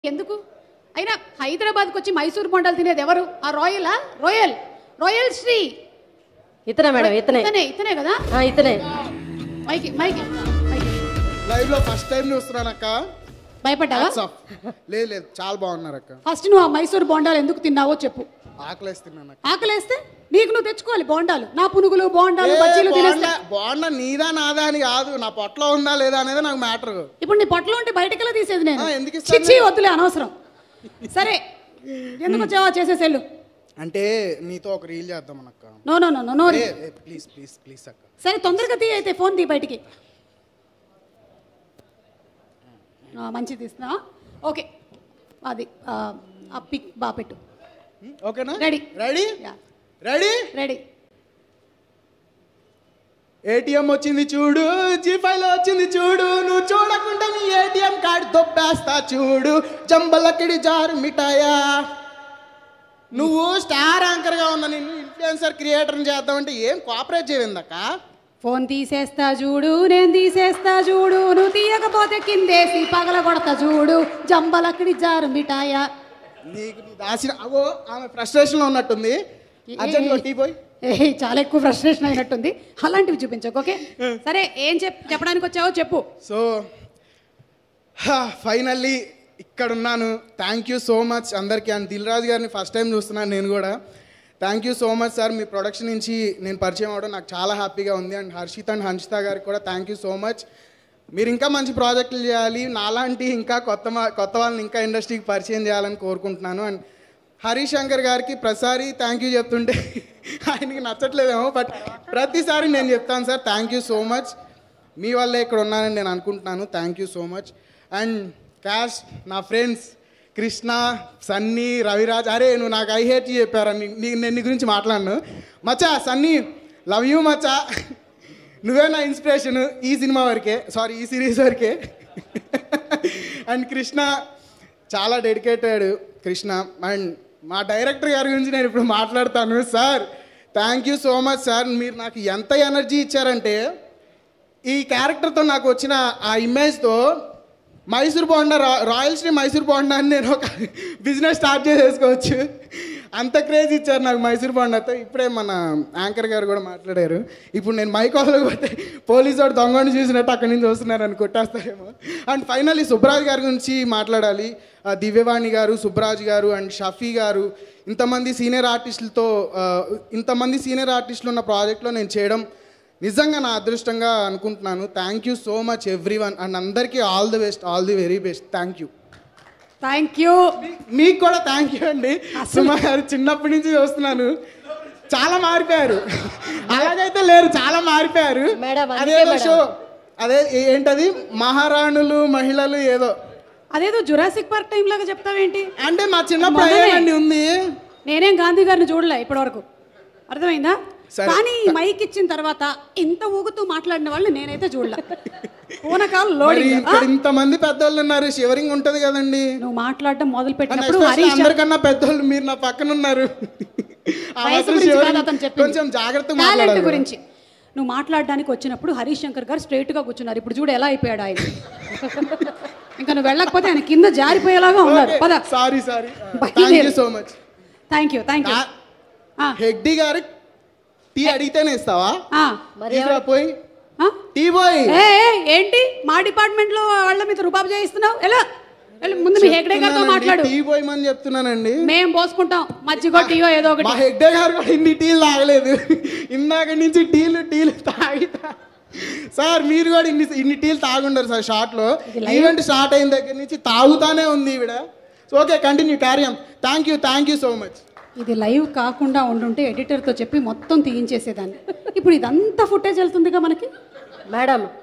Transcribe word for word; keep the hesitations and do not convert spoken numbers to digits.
ఎందుకు అయినా హైదరాబాద్కి వచ్చి మైసూర్ బొండాలు తినేది ఎవరు? ఆ రాయలా? రాయల్ రాయల్ శ్రీ ఇతనే మేడం, ఇతనే ఇతనే ఇతనే కదా? ఇతనే. మైకి మైకి లైవ్ లో ఫస్ట్ టైం చూస్తున్నానక్క. భయపడ్డావా? లేదు లేదు, చాలా బాగున్నారు అక్క. ఫస్ట్ నువ్వు ఆ మైసూర్ బొండాలు ఎందుకు తిన్నావో చెప్పు. ఆకలేస్తున్నాను. ఆకలేస్తే నీకు నువ్వు తెచ్చుకోవాలి బొండాలు. నా పునుగులు బొండాలు బజ్జీలు తినేస్తా. బొండా నీదా నాదా అని కాదు, నా పొట్టలో ఉందా లేదా అనేది నాకు మ్యాటర్. ఇప్పుడు నీ పొట్టలో ఉంటే బయటకెలా తీసేది నేను? ఎందుకు ఇస్తాను? చిచ్చి వద్దులే, అనవసరం. సరే ఎందుకు వచ్చావా చేసేసేళ్ళు. అంటే నీతో ఒక రీల్ చేద్దాం అక్క. No no no no please please please అక్క. సరే తొందరగా తీ, అయితే ఫోన్ తీ బయటికి. మంచిది తీస్తున్నా. ఓకే, అది ఆ పిక్ బాగా పెట్టు. ఓకేనా? Ready ready ready ready. ATM వచ్చింది చూడు, జీ ఫైవ్ లో వచ్చింది చూడు, నువ్వు చూడకుండా నీ ఏటీఎం కార్డు దొబ్బేస్తా చూడు, జంబలకిడి జారు మిఠాయా. నువ్వు స్టార్ యాంకర్ గా ఉన్నా, నిన్ను ఇన్ఫ్లుయెన్సర్ క్రియేటర్ చేద్దామంటే ఏం కోఆపరేట్ చేయిందక్క. ఫోన్ తీసేస్తా చూడు, నేను తీసేస్తా చూడు, నువ్వు తీయకపోతే కిందేసి పగల కొడతా చూడు, జంబలకిడి జారు మిఠాయా. నీకు దాచిన అవో ఆమె ఫ్రస్ట్రేషన్ లో ఉన్నట్టుంది. అర్జెంట్ టీ పోయి. ఏ చాలా ఎక్కువ ఫ్రస్ట్రేషన్ అయినట్టుంది, అలాంటివి చూపించకు. ఓకే సరే, ఏం చెప్ చెప్పడానికి వచ్చావో చెప్పు. సో ఫైనల్లీ ఇక్కడ ఉన్నాను. థ్యాంక్ యూ సో మచ్ అందరికీ. అండ్ దిల్ రాజు గారిని ఫస్ట్ టైం చూస్తున్నాను నేను కూడా. Thank you so much sir, మీ ప్రొడక్షన్ నుంచి నేను పరిచయం అవ్వడం నాకు చాలా హ్యాపీగా ఉంది. అండ్ హర్షిత్ అండ్ హన్షిత గారికి కూడా థ్యాంక్ యూ సో మచ్. మీరు ఇంకా మంచి ప్రాజెక్టులు చేయాలి, నాలాంటి ఇంకా కొత్త కొత్త వాళ్ళని ఇంకా ఇండస్ట్రీకి పరిచయం చేయాలని కోరుకుంటున్నాను. అండ్ హరీష్ శంకర్ గారికి ప్రతిసారి థ్యాంక్ యూ చెప్తుంటే ఆయనకి నచ్చట్లేదేమో, బట్ ప్రతిసారి నేను చెప్తాను sir thank you so much. మీ వల్లే ఇక్కడ ఉన్నానని నేను అనుకుంటున్నాను. Thank you so much. And cash నా ఫ్రెండ్స్ కృష్ణ, సన్నీ, రవిరాజ్. అరే నువ్వు నాకు ఐ హేట్ చెప్పారని నేను నీ గురించి మాట్లాడను. మచ్చా సన్నీ, లవ్ యూ మచ్చా, నువ్వే నా ఇన్స్పిరేషన్ ఈ సినిమా వరకే, సారీ ఈ సిరీస్ వరకే. అండ్ కృష్ణ చాలా డెడికేటెడ్ కృష్ణ. అండ్ మా డైరెక్టర్ గారి గురించి నేను ఇప్పుడు మాట్లాడతాను. Sir thank you so much sir, మీరు నాకు ఎంత ఎనర్జీ ఇచ్చారంటే ఈ క్యారెక్టర్తో నాకు వచ్చిన ఆ ఇమేజ్తో మైసూర్ బోండా, రాయల్ శ్రీ మైసూర్ బోండా అని నేను ఒక బిజినెస్ స్టార్ట్ చేసేసుకోవచ్చు. అంత క్రేజ్ ఇచ్చారు నాకు మైసూర్ బోండాతో. ఇప్పుడే మన యాంకర్ గారు కూడా మాట్లాడారు. ఇప్పుడు నేను మైక్ వదలకపోతే పోలీసు వాడు దొంగని చూసినట్టు అక్కడి నుంచి వస్తున్నారు అని కొట్టేస్తారేమో. అండ్ ఫైనల్లీ సుబ్రాజ్ గారి గురించి మాట్లాడాలి. దివ్యవాణి గారు, సుబ్రాజ్ గారు అండ్ షఫీ గారు, ఇంతమంది సీనియర్ ఆర్టిస్టులతో ఇంతమంది సీనియర్ ఆర్టిస్టులు ఉన్న ప్రాజెక్ట్లో నేను చేయడం నిజంగా నా అదృష్టంగా అనుకుంటున్నాను. Thank you so much everyone. And అందరికీ all the best, all the very best. Thank you. Thank you. మీకు కూడా థ్యాంక్ యూ అండి. సుమా గారు చిన్నప్పటి నుంచి చూస్తున్నాను, చాలా మారిపోయారు. అలాగైతే లేరు, చాలా మారిపోయారు. అదేదో షో, అదే ఏంటది మహారాణులు మహిళలు ఏదో, అదేదో జురాసిక్ పార్క్ టైం లాగా చెప్తావేంటి? అంటే మా చిన్నప్పుడు అయ్యేదండి ఉంది. నేనేం గాంధీ గారిని చూడలే ఇప్పటి వరకు, అర్థమైందా? కానీ మైక్ ఇచ్చిన తర్వాత ఇంత ఊగుతూ మాట్లాడిన వాళ్ళు నేనైతే చూడలే. పూనకాలు లోడింగ్. ఇంతమంది పెద్దోళ్ళు ఉన్నారు, షివరింగ్ ఉంటది కదండి. నువ్వు మాట్లాడడం మొదలు పెట్టినప్పుడు అందరికన్నా పెద్దోళ్ళు మీరు నా పక్కన ఉన్నారు. కొంచెం జాగ్రత్త టాలెంట్ గురించి నువ్వు మాట్లాడడానికి వచ్చినప్పుడు హరీష్ శంకర్ గారు స్ట్రైట్ గా కూర్చున్నారు. ఇప్పుడు చూడు ఎలా అయిపోయాడు ఆయన. ఇంకా నువ్వు వెళ్ళకపోతే ఆయన కింద జారిపోయేలాగా ఉన్నారు. పద. Sorry sorry. Thank you so much. Thank you thank you. Hegde గారు టీ అడిగితేనే ఇస్తావా? పోయి టీ పోయి. ఏంటి మా డిపార్ట్మెంట్ లో వాళ్ళ మీద రుబాబు చేయిస్తున్నావు? ఎలా ముందు మీ హెగ్డే గారితో మాట్లాడు. టీ పోయమని చెప్తున్నానండి. మేము పోసుకుంటాం మజ్జిగో టీయో ఏదో ఒకటి. మా హెగ్డే గారు కూడా ఇన్ని టీలు తాగలేదు. ఇందాక నుంచి టీలు టీలు తాగితా. సార్ మీరు కూడా ఇన్ని ఇన్ని టీలు తాగుండరు సార్. షార్ట్ లో ఈవెంట్ స్టార్ట్ అయిన దగ్గర నుంచి తాగుతానే ఉంది ఈవిడ. Okay continue carry. Thank you thank you so much. ఇది లైవ్ కాకుండా ఉండుంటే ఎడిటర్తో చెప్పి మొత్తం తీయించేసేదాన్ని. ఇప్పుడు ఇదంతా ఫుటేజ్ వెళ్తుందిగా మనకి. మేడం